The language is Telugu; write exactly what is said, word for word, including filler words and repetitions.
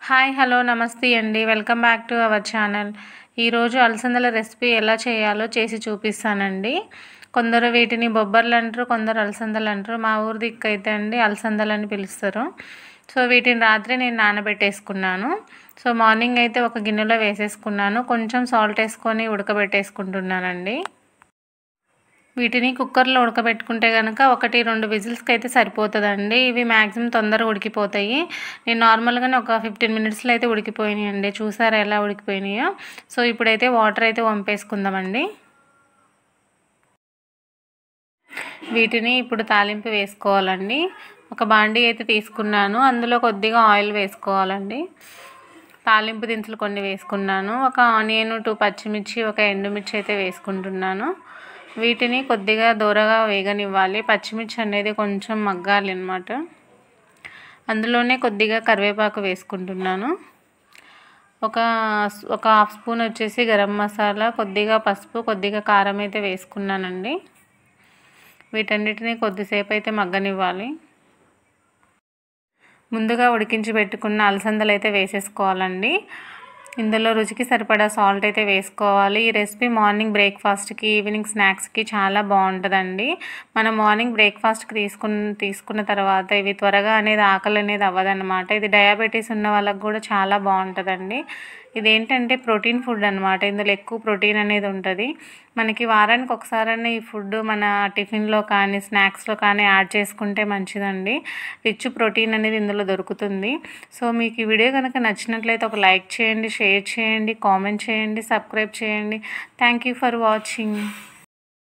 హాయ్ హలో నమస్తే అండి welcome back to our channel. ఈరోజు అలసందల రెసిపీ ఎలా చేయాలో చేసి చూపిస్తానండి. కొందరు వీటిని బొబ్బర్లు అంటారు, కొందరు అలసందలు అంటారు. మా ఊరి దిక్కు అయితే అండి అలసందలు అని పిలుస్తారు. సో వీటిని రాత్రి నేను నానబెట్టేసుకున్నాను. సో మార్నింగ్ అయితే ఒక గిన్నెలో వేసేసుకున్నాను, కొంచెం సాల్ట్ వేసుకొని ఉడకబెట్టేసుకుంటున్నానండి. వీటిని కుక్కర్లో ఉడకబెట్టుకుంటే కనుక ఒకటి రెండు విజిల్స్కి అయితే సరిపోతుందండి. ఇవి మ్యాక్సిమం తొందరగా ఉడికిపోతాయి. నేను నార్మల్గానే ఒక ఫిఫ్టీన్ మినిట్స్లో అయితే ఉడికిపోయినాయి అండి. చూసారా ఎలా ఉడికిపోయినాయో. సో ఇప్పుడైతే వాటర్ అయితే వంపేసుకుందామండి. వీటిని ఇప్పుడు తాలింపు వేసుకోవాలండి. ఒక బాండీ అయితే తీసుకున్నాను, అందులో కొద్దిగా ఆయిల్ వేసుకోవాలండి. తాలింపు దినుసులు కొన్ని వేసుకున్నాను, ఒక ఆనియన్, టూ పచ్చిమిర్చి, ఒక ఎండుమిర్చి అయితే వేసుకుంటున్నాను. వీటిని కొద్దిగా దూరగా వేగనివ్వాలి. పచ్చిమిర్చి అనేది కొంచెం మగ్గాలి అన్నమాట. అందులోనే కొద్దిగా కరివేపాకు వేసుకుంటున్నాను. ఒక ఒక హాఫ్ స్పూన్ వచ్చేసి గరం మసాలా, కొద్దిగా పసుపు, కొద్దిగా కారం అయితే వేసుకున్నానండి. వీటన్నిటిని కొద్దిసేపు అయితే మగ్గనివ్వాలి. ముందుగా ఉడికించి పెట్టుకున్న అలసందలు అయితే వేసేసుకోవాలండి. ఇందులో రుచికి సరిపడా సాల్ట్ అయితే వేసుకోవాలి. ఈ రెసిపీ మార్నింగ్ బ్రేక్ఫాస్ట్కి, ఈవినింగ్ స్నాక్స్కి చాలా బాగుంటుందండి. మనం మార్నింగ్ బ్రేక్ఫాస్ట్కి తీసుకున్న తీసుకున్న తర్వాత ఇవి త్వరగా అనేది ఆకలి అనేది అవ్వదన్నమాట. ఇది డయాబెటీస్ ఉన్న వాళ్ళకి కూడా చాలా బాగుంటుందండి. ఇదేంటంటే ప్రోటీన్ ఫుడ్ అనమాట. ఇందులో ఎక్కువ ప్రోటీన్ అనేది ఉంటుంది. మనకి వారానికి ఒకసారైనా ఈ ఫుడ్ మన టిఫిన్లో కానీ స్నాక్స్లో కానీ యాడ్ చేసుకుంటే మంచిదండి. రిచ్ ప్రోటీన్ అనేది ఇందులో దొరుకుతుంది. సో మీకు ఈ వీడియో కనుక నచ్చినట్లయితే ఒక లైక్ చేయండి, షేర్ చేయండి, కామెంట్ చేయండి, సబ్స్క్రైబ్ చేయండి. Thank you for watching.